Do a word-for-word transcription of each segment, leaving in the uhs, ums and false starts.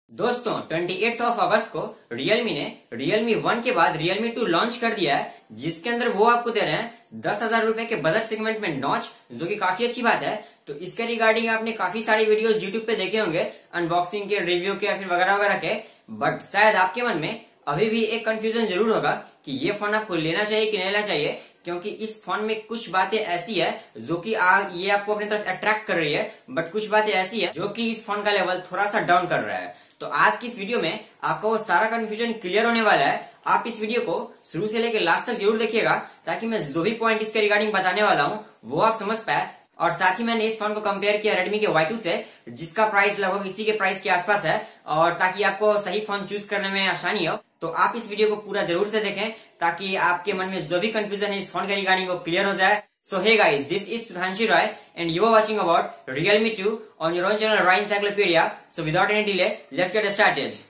दोस्तों अट्ठाईस ऑफ अगस्त को Realme ने Realme वन के बाद Realme टू लॉन्च कर दिया है, जिसके अंदर वो आपको दे रहे हैं दस हजार रुपए के बजट सेगमेंट में नॉच, जो कि काफी अच्छी बात है। तो इसके रिगार्डिंग आपने काफी सारे वीडियोस यूट्यूब पे देखे होंगे, अनबॉक्सिंग के, रिव्यू के, फिर वगैरह वगैरह के। बट शायद आपके मन में अभी भी एक कंफ्यूजन जरूर होगा कि ये फोन आपको लेना चाहिए कि नहीं लेना चाहिए, क्योंकि इस फोन में कुछ बातें ऐसी है जो कि आ, ये आपको अपनी तरफ अट्रैक्ट कर रही है, बट कुछ बातें ऐसी है जो कि इस फोन का लेवल थोड़ा सा डाउन कर रहा है। तो आज की इस वीडियो में आपका वो सारा कंफ्यूजन क्लियर होने वाला है। आप इस वीडियो को शुरू से लेकर लास्ट तक जरूर देखिएगा, ताकि मैं जो भी पॉइंट इसके रिगार्डिंग बताने वाला हूँ वो आप समझ पाए। और साथ ही मैंने इस फोन को कंपेयर किया Redmi के वाई टू से, जिसका प्राइस लगभग इसी के प्राइस के आसपास है, और ताकि आपको सही फोन चूज करने में आसानी हो। तो आप इस वीडियो को पूरा जरूर से देखें, ताकि आपके मन में जो भी कंफ्यूजन है इस फोन के रिगार्डिंग वो क्लियर हो जाए। So hey guys, this is Sudhanshu Roy and you are watching about Realme two on your own channel Roy Encyclopedia. So without any delay, let's get started.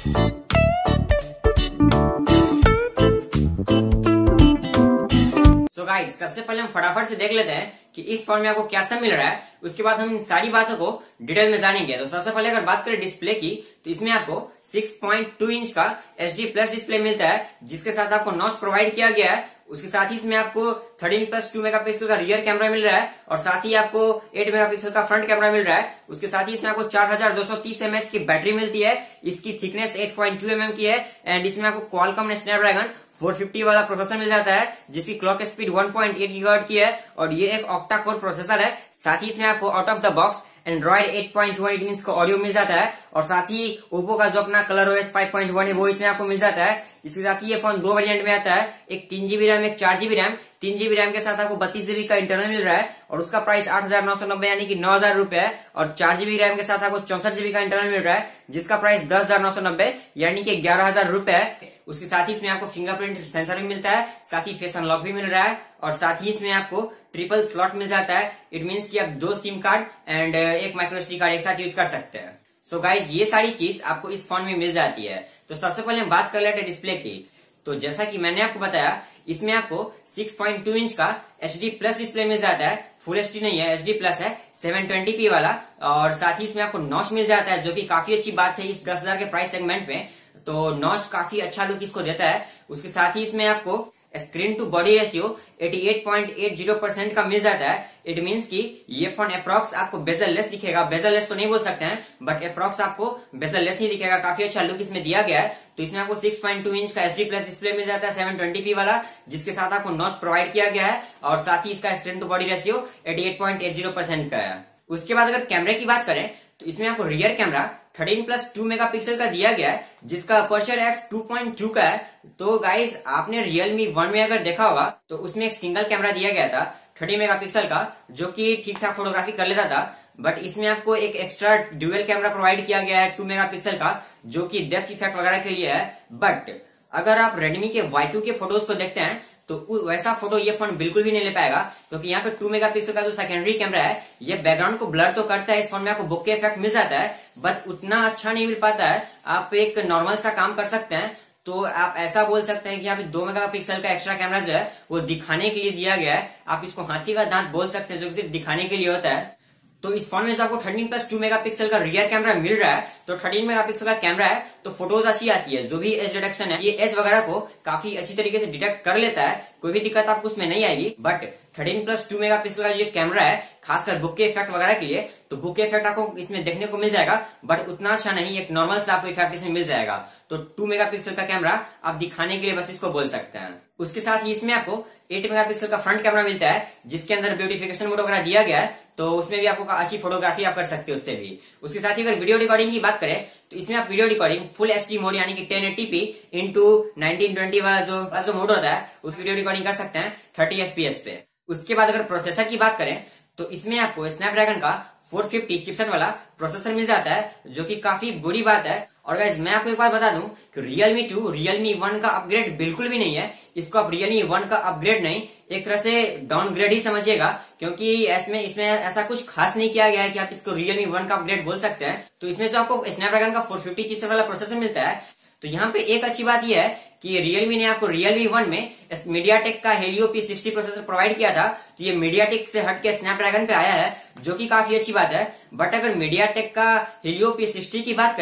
So guys, सबसे पहले हम फटाफट से देख लेते हैं कि इस फोन में आपको क्या सब मिल रहा है, उसके बाद हम इन सारी बातों को डिटेल में जानेंगे। तो सबसे पहले अगर बात करें डिस्प्ले की, तो इसमें आपको सिक्स पॉइंट टू इंच का एच डी प्लस डिस्प्ले मिलता है, जिसके साथ आपको नॉच प्रोवाइड किया गया है। उसके साथ ही इसमें आपको थर्टीन प्लस टू मेगापिक्सल का रियर कैमरा मिल रहा है, और साथ ही आपको एट मेगापिक्सल का फ्रंट कैमरा मिल रहा है। उसके साथ ही इसमें आपको चार हजार दो सौ तीस एमएच की बैटरी मिलती है। इसकी thickness eight point two M M की है, एंड इसमें आपको क्वालकॉम स्नैपड्रैगन फोर फिफ्टी वाला प्रोसेसर मिल जाता है, जिसकी clock speed one point eight gigahertz की है, और ये एक ऑक्टा कोर प्रोसेसर है। साथ ही इसमें आपको out of the box Android eight point one inch का ऑडियो मिल जाता है, और साथ ही ओप्पो का जो अपना colour OS five point one है वो इसमें आपको मिल जाता है। इसके साथ ही ये फोन दो वेरिएंट में आता है, एक तीन जीबी रैम, एक चार जीबी रैम। तीन जीबी रैम के साथ आपको बत्तीस जीबी का इंटरनल मिल रहा है, और उसका प्राइस आठ हजार नौ सौ नब्बे यानी कि नौ हजार रुपए है। और चार जीबी रैम के साथ आपको चौसठ जीबी का इंटरनल मिल रहा है, जिसका प्राइस दस हजार नौ सौ नब्बे यानी कि ग्यारह हजार रुपए है। उसके साथ ही इसमें आपको फिंगरप्रिंट सेंसर भी मिलता है, साथ ही फेस अनलॉक भी मिल रहा है, और साथ ही इसमें आपको ट्रिपल स्लॉट मिल जाता है। इट मीन्स कि आप दो सिम कार्ड एंड एक माइक्रो एसडी कार्ड एक साथ यूज कर सकते हैं। सो गाइज, ये सारी चीज आपको इस फोन में मिल जाती है। तो सबसे पहले हम बात कर लेते हैं डिस्प्ले की। तो जैसा कि मैंने आपको बताया, इसमें आपको सिक्स पॉइंट टू इंच का एच डी प्लस डिस्प्ले मिल जाता है। फुल एच डी नहीं है, एच डी प्लस है, सेवन ट्वेंटी पी वाला। और साथ ही इसमें आपको नॉच मिल जाता है, जो कि काफी अच्छी बात है इस दस हजार के प्राइस सेगमेंट में। तो नॉच काफी अच्छा लुक इसको देता है। उसके साथ ही इसमें आपको स्क्रीन टू बॉडी रेशियो अठासी पॉइंट एट जीरो परसेंट का मिल जाता है। इट मींस कि ये फोन अप्रॉक्स आपको बेजल लेस दिखेगा। बेजल लेस तो नहीं बोल सकते हैं, बट अप्रॉक्स आपको बेजल लेस ही दिखेगा। काफी अच्छा लुक इसमें दिया गया है। तो इसमें आपको सिक्स पॉइंट टू इंच का एच डी प्लस डिस्प्ले मिल जाता है, सेवन ट्वेंटी पी वाला, जिसके साथ आपको नॉच प्रोवाइड किया गया है, और साथ ही इसका स्क्रीन टू बॉडी रेशियो अठासी पॉइंट एट जीरो परसेंट का है। उसके बाद अगर कैमरे की बात करें, तो इसमें आपको rear camera thirteen plus two megapixel का दिया गया है, जिसका aperture F two point two का है। तो गाइज, आपने Realme वन में अगर देखा होगा, तो उसमें एक सिंगल कैमरा दिया गया था थर्टी मेगापिक्सल का, जो कि ठीक ठाक फोटोग्राफी कर लेता था। बट इसमें आपको एक एक्स्ट्रा ड्यूअल कैमरा प्रोवाइड किया गया है टू मेगापिक्सल का, जो कि डेप्थ इफेक्ट वगैरह के लिए है। बट अगर आप Redmi के वाई टू के फोटोज को देखते हैं, तो वैसा फोटो ये फोन बिल्कुल भी नहीं ले पाएगा, क्योंकि यहाँ पे टू मेगापिक्सल का जो सेकेंडरी कैमरा है, ये बैकग्राउंड को ब्लर तो करता है। इस फोन में आपको बुके इफेक्ट मिल जाता है, बट उतना अच्छा नहीं मिल पाता है। आप एक नॉर्मल सा काम कर सकते हैं। तो आप ऐसा बोल सकते हैं कि यहाँ पे दो मेगापिक्सल का एक्स्ट्रा कैमरा जो है वो दिखाने के लिए दिया गया है। आप इसको हाथी का दांत बोल सकते हैं, जो सिर्फ दिखाने के लिए होता है। तो इस फोन में जो आपको थर्टीन प्लस टू मेगापिक्सल का रियर कैमरा मिल रहा है, तो थर्टीन मेगापिक्सल का कैमरा है, तो फोटोज अच्छी आती है। जो भी एज डिटेक्शन है, ये एज वगैरह को काफी अच्छी तरीके से डिटेक्ट कर लेता है। कोई भी दिक्कत आपको उसमें नहीं आएगी। But thirteen plus two megapixel का जो कैमरा है, खासकर बुके इफेक्ट वगैरह के लिए, तो बुके इफेक्ट आपको इसमें देखने को मिल जाएगा, बट उतना अच्छा नहीं, एक नॉर्मल सा आपको इफेक्ट इसमें मिल जाएगा। तो टू मेगापिक्सल का कैमरा आप दिखाने के लिए बस इसको बोल सकते हैं। उसके साथ ही इसमें आपको एट मेगापिक्सल का फ्रंट कैमरा मिलता है, जिसके अंदर ब्यूटिफिकेशन मोड वगैरह दिया गया है। तो उसमें भी आपको अच्छी फोटोग्राफी आप कर सकते हो उससे भी। उसके साथ ही अगर वीडियो रिकॉर्डिंग की बात करें, तो इसमें आप video recording full HD mode यानी कि ten eighty P into nineteen twenty वाला जो जो मोड होता है, उस वीडियो रिकॉर्डिंग कर सकते हैं थर्टी एफपीएस पे। उसके बाद अगर प्रोसेसर की बात करें, तो इसमें आपको स्नैपड्रैगन का फोर फिफ्टी चिपसेट वाला प्रोसेसर मिल जाता है, जो कि काफी बुरी बात है। और गाइस, मैं आपको एक बात बता दूं कि Realme टू Realme वन का अपग्रेड बिल्कुल भी नहीं है। इसको आप Realme वन का अपग्रेड नहीं, एक तरह से डाउनग्रेड ही समझिएगा, क्योंकि इसमें इसमें ऐसा कुछ खास नहीं किया गया है कि आप इसको Realme वन का अपग्रेड बोल सकते हैं। तो इसमें जो आपको स्नैपड्रैगन का फोर फिफ्टी चिपसेट वाला प्रोसेसर मिलता है, तो यहाँ पे एक अच्छी बात यह है कि Realme ने आपको Realme वन में मीडियाटेक का Helio P sixty processor provide किया था। तो ये मीडियाटेक से हट के स्नैपड्रैगन पे आया है, जो कि काफी अच्छी बात है। बट अगर मीडियाटेक का Helio पी सिक्सटी की बात करें,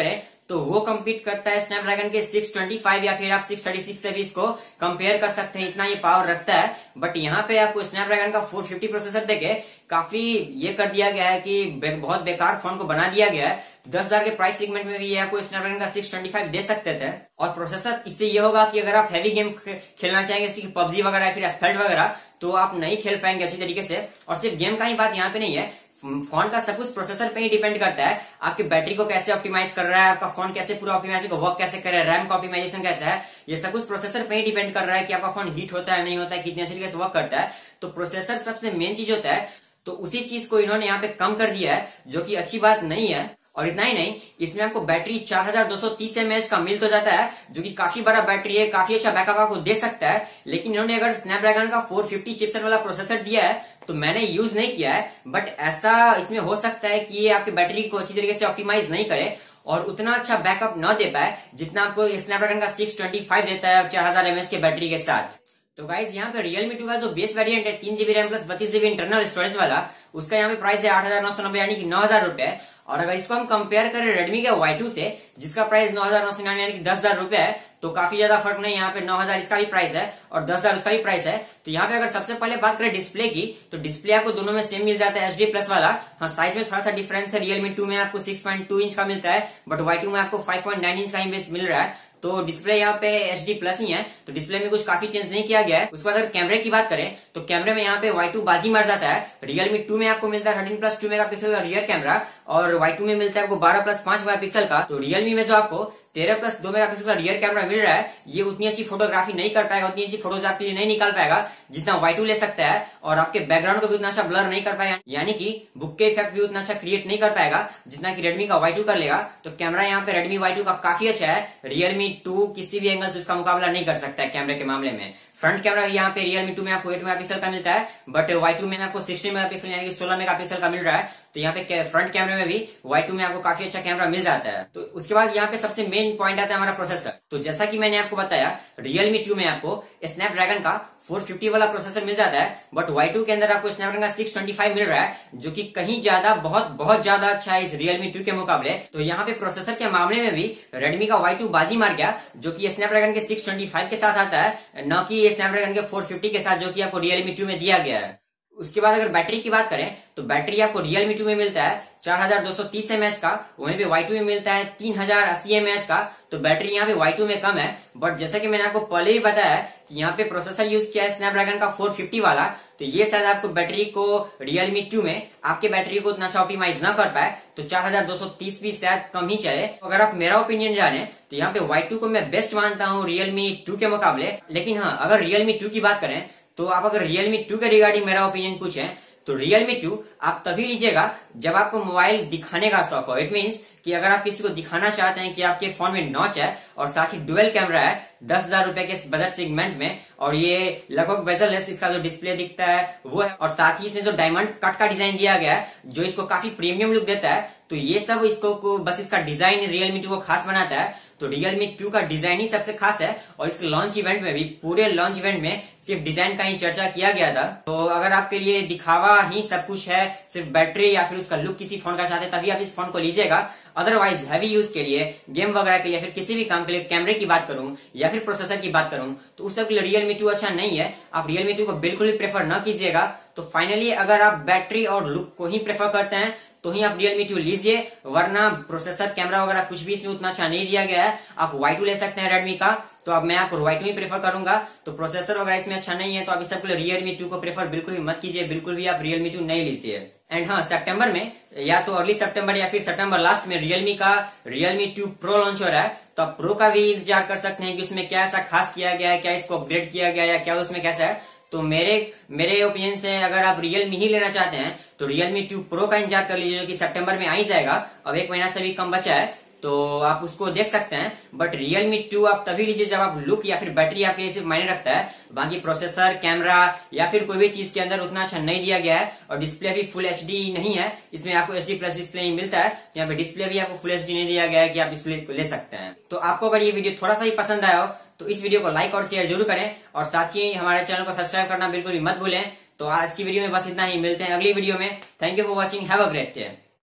तो वो कम्पीट करता है स्नैपड्रैगन के सिक्स ट्वेंटी फाइव या फिर आप सिक्स थर्टी सिक्स से भी इसको कंपेयर कर सकते हैं, इतना ये पावर रखता है। बट यहाँ पे आपको स्नैपड्रैगन का फोर फिफ्टी प्रोसेसर देके काफी ये कर दिया गया है कि बे, बहुत बेकार फोन को बना दिया गया है। दस हजार के प्राइस सेगमेंट में भी ये आपको स्नैपड्रैगन का सिक्स ट्वेंटी फाइव दे सकते थे। और प्रोसेसर इससे ये होगा कि अगर आप हैवी गेम खेलना चाहेंगे जैसे कि पबजी वगैरह या फिर एसफल्ट वगैरह, तो आप नहीं खेल पाएंगे अच्छी तरीके से। और सिर्फ गेम का ही बात यहाँ पे नहीं है, फोन का सब कुछ प्रोसेसर पे ही डिपेंड करता है। आपकी बैटरी को कैसे ऑप्टिमाइज कर रहा है, आपका फोन कैसे पूरा ऑप्टिमाइज वर्क कैसे कर रहा है, रैम का ऑप्टिमाइजेशन कैसा है, ये सब कुछ प्रोसेसर पे ही डिपेंड कर रहा है कि आपका फोन हीट होता है नहीं होता है, कितने अच्छे तरीके से वर्क करता है। तो प्रोसेसर सबसे मेन चीज होता है, तो उसी चीज को इन्होंने यहाँ पे कम कर दिया है, जो कि अच्छी बात नहीं है। और इतना ही नहीं, इसमें आपको बैटरी चार हजार दो सौ तीस एमएएच का मिल तो जाता है, जो कि काफी बड़ा बैटरी है, काफी अच्छा बैकअप आपको दे सकता है। लेकिन इन्होंने अगर स्नैपड्रैगन का फोर फिफ्टी चिपसेट वाला प्रोसेसर दिया है तो मैंने यूज नहीं किया है, बट ऐसा इसमें हो सकता है कि ये आपकी बैटरी को अच्छी तरीके से ऑप्टिमाइज नहीं करे और उतना अच्छा बैकअप न दे पाए जितना आपको स्नैपड्रैगन का सिक्स ट्वेंटी फाइव देता है चार हजार एमएएच के बैटरी के साथ। तो गाइज यहाँ पे Realme टू का जो बेस वेरिएंट है तीन जीबी रैम प्लस बत्तीस जीबी इंटरनल स्टोरेज वाला, उसका यहाँ पे प्राइस है आठ हजार नौ सौ नब्बे यानी कि नौ हजार रुपए। और अगर इसको हम कंपेयर करें Redmi के वाई टू से, जिसका प्राइस नौ हजार नौ सौ निन्यानवे यानी कि दस हजार रुपए है, तो काफी ज्यादा फर्क नहीं। यहाँ पे नौ हजार इसका भी प्राइस है और दस हजार उसका भी प्राइस है। तो यहाँ पे अगर सबसे पहले बात करें डिस्प्ले की, तो डिस्प्ले आपको दोनों में सेम मिल जाता है, एच डी प्लस वाला। हाँ, साइज में थोड़ा सा डिफरेंस है, Realme टू में आपको सिक्स पॉइंट टू इंच का मिलता है, बट वाई टू में आपको फाइव पॉइंट नाइन इंच का इमेज मिल रहा है। तो डिस्प्ले यहाँ पे एच डी प्लस ही है, तो डिस्प्ले में कुछ काफी चेंज नहीं किया गया है। उसके बाद अगर कैमरे की बात करें तो कैमरे में यहाँ पे वाई टू बाजी मार जाता है। Realme टू में आपको मिलता है thirteen plus two mega pixel का रियर कैमरा और वाई टू में मिलता है आपको बारह प्लस पांच मेगा पिक्सल का। तो Realme में जो आपको तेरह प्लस दो मेगा पिक्सल का रियर कैमरा मिल रहा है, ये उतनी अच्छी फोटोग्राफी नहीं कर पाएगा, उतनी अच्छी फोटोज आपके लिए नहीं निकाल पाएगा जितना वाई टू ले सकता है। और आपके बैकग्राउंड को भी उतना अच्छा ब्लर नहीं कर पाएगा, यानी कि बुक के इफेक्ट भी उतना अच्छा क्रिएट नहीं कर पाएगा जितना कि Redmi का वाई टू कर लेगा। तो कैमरा यहाँ पे Redmi वाई टू का काफी अच्छा है। Realme टू किसी भी एंगल से उसका मुकाबला नहीं कर सकता है कैमरे के मामले में। फ्रंट कैमरा यहाँ पे Realme टू में आपको एट मेगापिक्सल का मिलता है, बट वाई टू में आपको सिक्सटीन मेगापिक्सल यानी कि सोलह मेगापिक्सल का मिल रहा है। तो यहाँ पे फ्रंट कैमरे में भी वाई टू में आपको काफी अच्छा कैमरा मिल जाता है। तो उसके बाद यहाँ पे सबसे मेन पॉइंट आता है हमारा प्रोसेसर। तो जैसा कि मैंने आपको बताया, Realme टू में आपको स्नैपड्रैगन का फोर फिफ्टी वाला प्रोसेसर मिल जाता है, बट वाई टू के अंदर आपको स्नैपड्रैगन का सिक्स ट्वेंटी फाइव मिल रहा है, जो कि कहीं ज्यादा बहुत बहुत ज्यादा अच्छा है इस Realme टू के मुकाबले। तो यहाँ पे प्रोसेसर के मामले में भी Redmi का वाई टू बाजी मार गया, जो कि स्नैपड्रैगन के सिक्स ट्वेंटी फाइव के साथ आता है, न कि स्नैपड्रैगन के फोर फिफ्टी के साथ जो कि आपको Realme टू में दिया गया है। उसके बाद अगर बैटरी की बात करें तो बैटरी आपको Realme टू में मिलता है चार हजार दो सौ तीस एमएएच का, वहीं पे वाई टू में मिलता है तीन हजार अस्सी एमएएच का। तो बैटरी यहाँ पे वाई टू में कम है, बट जैसा कि मैंने आपको पहले ही बताया कि यहाँ पे प्रोसेसर यूज किया है स्नैपड्रैगन का फोर फिफ्टी वाला, तो ये शायद आपको बैटरी को Realme टू में आपके बैटरी को उतना अच्छा ऑप्टिमाइज ना कर पाए, तो चार हजार दो सौ तीस भी शायद कम ही चले। अगर आप मेरा ओपिनियन जाने तो यहाँ पे वाई टू को मैं बेस्ट मानता हूँ Realme टू के मुकाबले। लेकिन हाँ, अगर Realme टू की बात करें तो आप अगर Realme टू के रिगार्डिंग मेरा ओपिनियन पूछें तो Realme टू आप तभी लीजिएगा जब आपको मोबाइल दिखाने का शौक हो। इट मीन्स कि अगर आप किसी को दिखाना चाहते हैं कि आपके फोन में नॉच है और साथ ही डुअल कैमरा है दस हजार रुपए के बजट सेगमेंट में, और ये लगभग बेजललेस इसका जो डिस्प्ले दिखता है वो है, और साथ ही इसमें जो डायमंड कट का डिजाइन दिया गया है जो इसको काफी प्रीमियम लुक देता है, तो ये सब इसको को, बस इसका डिजाइन Realme टू को खास बनाता है। तो Realme टू का डिजाइन ही सबसे खास है, और इसके लॉन्च इवेंट में भी पूरे लॉन्च इवेंट में सिर्फ डिजाइन का ही चर्चा किया गया था। तो अगर आपके लिए दिखावा ही सब कुछ है, सिर्फ बैटरी या फिर उसका लुक किसी फोन का चाहते हैं, तभी आप इस फोन को लीजिएगा। अदरवाइज हैवी यूज के लिए, गेम वगैरह के लिए, फिर किसी भी काम के लिए, कैमरे की बात करूं या फिर प्रोसेसर की बात करूं, तो उस सब के लिए Realme टू अच्छा नहीं है। आप Realme टू को बिल्कुल भी प्रेफर न कीजिएगा। तो फाइनली अगर आप बैटरी और लुक को ही प्रेफर करते हैं तो ही आप Realme टू लीजिए, वरना प्रोसेसर कैमरा वगैरह कुछ भी इसमें उतना अच्छा नहीं दिया गया है। आप वाई टू ले सकते हैं Redmi का, तो अब मैं आपको वाई टू ही प्रेफर करूंगा। तो प्रोसेसर वगैरह इसमें अच्छा नहीं है, तो आप इस सब के लिए Realme टू को प्रेफर बिल्कुल भी मत कीजिए, बिल्कुल भी आप Realme टू नहीं लीजिए। एंड हाँ, सितंबर में या तो अर्ली सितंबर या फिर सितंबर लास्ट में Realme का Realme टू Pro लॉन्च हो रहा है, तो आप प्रो का भी इंतजार कर सकते हैं कि उसमें क्या ऐसा खास किया गया है, क्या इसको अपग्रेड किया गया है, क्या उसमें कैसा है। तो मेरे मेरे ओपिनियन से अगर आप Realme ही लेना चाहते हैं तो Realme टू Pro का इंतजार कर लीजिए, जो कि सितंबर में आ ही जाएगा। अब एक महीना से भी कम बचा है, तो आप उसको देख सकते हैं। बट Realme टू आप तभी लीजिए जब आप लुक या फिर बैटरी आपके लिए सिर्फ मायने रखता है, बाकी प्रोसेसर, कैमरा या फिर कोई भी चीज के अंदर उतना अच्छा नहीं दिया गया है। और डिस्प्ले भी फुल एच डी नहीं है, इसमें आपको एच डी प्लस डिस्प्ले ही मिलता है। यहाँ पे डिस्प्ले भी आपको फुल एच डी नहीं दिया गया है कि आप डिस्प्ले को ले सकते हैं। तो आपको अगर ये वीडियो थोड़ा सा ही पसंद आया हो तो इस वीडियो को लाइक और शेयर जरूर करें, और साथ ही हमारे चैनल को सब्सक्राइब करना बिल्कुल भी मत भूलें। तो आज की वीडियो में बस इतना ही, मिलते हैं अगली वीडियो में। Thank you for watching, have a great day.